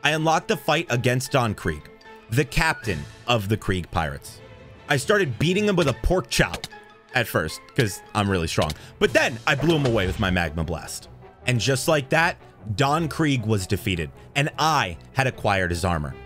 I unlocked the fight against Don Krieg, the captain of the Krieg Pirates. I started beating him with a pork chop at first, because I'm really strong. But then I blew him away with my Magma Blast. And just like that, Don Krieg was defeated, and I had acquired his armor.